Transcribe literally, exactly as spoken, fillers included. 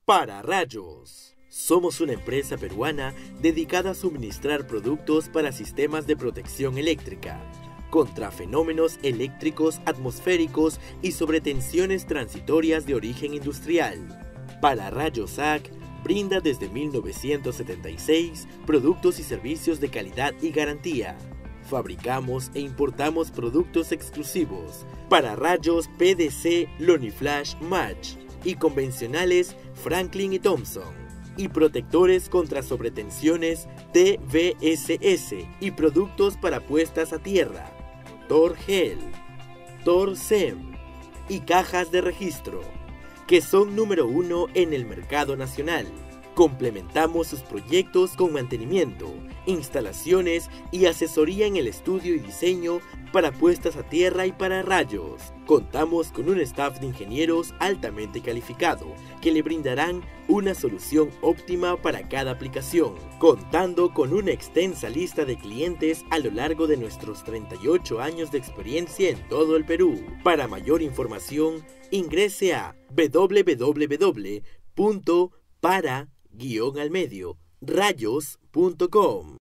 Pararrayos. Somos una empresa peruana dedicada a suministrar productos para sistemas de protección eléctrica, contra fenómenos eléctricos atmosféricos y sobretensiones transitorias de origen industrial. Pararrayos A C brinda desde mil novecientos setenta y seis productos y servicios de calidad y garantía. Fabricamos e importamos productos exclusivos, pararrayos P D C Loniflash Match y convencionales Franklin y Thompson, y protectores contra sobretensiones T V S S y productos para puestas a tierra, Torgel, Torsem y cajas de registro, que son número uno en el mercado nacional. Complementamos sus proyectos con mantenimiento, instalaciones y asesoría en el estudio y diseño para puestas a tierra y pararrayos. Contamos con un staff de ingenieros altamente calificado que le brindarán una solución óptima para cada aplicación, contando con una extensa lista de clientes a lo largo de nuestros treinta y ocho años de experiencia en todo el Perú. Para mayor información, ingrese a w w w punto para guión al medio rayos punto com.